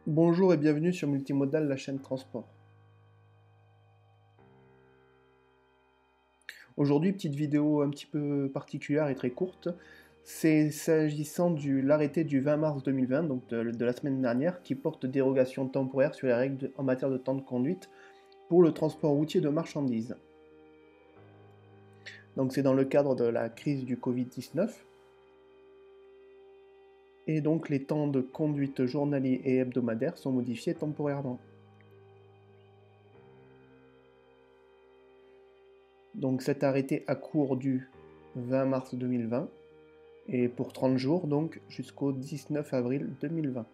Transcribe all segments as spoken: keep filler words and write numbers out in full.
Bonjour et bienvenue sur Multimodal, la chaîne transport. Aujourd'hui, petite vidéo un petit peu particulière et très courte. C'est s'agissant de l'arrêté du vingt mars deux mille vingt, donc de, de la semaine dernière, qui porte dérogation temporaire sur les règles de- en matière de temps de conduite pour le transport routier de marchandises. Donc c'est dans le cadre de la crise du Covid dix-neuf. Et donc les temps de conduite journaliers et hebdomadaires sont modifiés temporairement. Donc cet arrêté a cours du vingt mars deux mille vingt et pour trente jours donc jusqu'au dix-neuf avril deux mille vingt.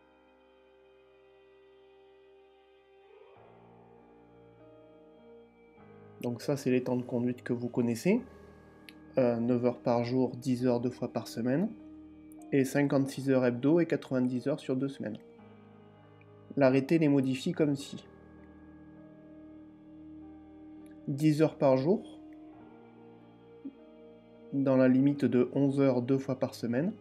Donc ça c'est les temps de conduite que vous connaissez, euh, neuf heures par jour, dix heures deux fois par semaine, et cinquante-six heures hebdo et quatre-vingt-dix heures sur deux semaines. L'arrêté les modifie comme si dix heures par jour, dans la limite de onze heures deux fois par semaine,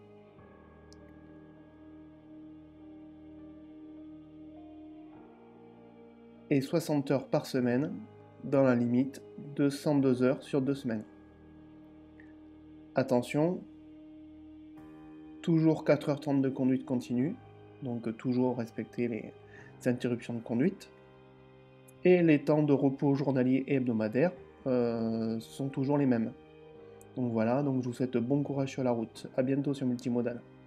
et soixante heures par semaine, dans la limite de cent deux heures sur deux semaines. Attention, toujours quatre heures trente de conduite continue, donc toujours respecter les interruptions de conduite. Et les temps de repos journaliers et hebdomadaires euh, sont toujours les mêmes. Donc voilà, donc je vous souhaite bon courage sur la route. A bientôt sur Multimodal.